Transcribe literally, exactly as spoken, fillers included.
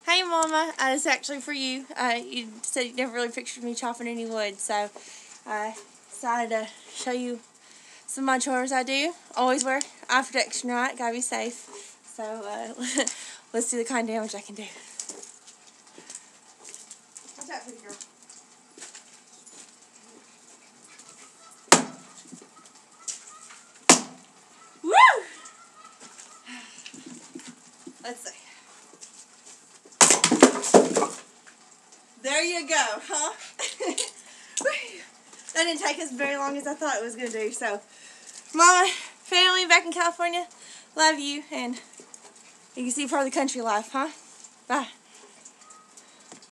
Hey Mama, uh, this is actually for you. Uh, you said you never really pictured me chopping any wood, so I decided to show you some of my chores I do. Always wear eye protection, right? Gotta be safe. So uh, let's see the kind of damage I can do. Watch that, pretty girl. Woo! Let's see. There you go, huh? That didn't take us very long as I thought it was going to do. So, Mama, family back in California, love you, and you can see part of the country life, huh? Bye.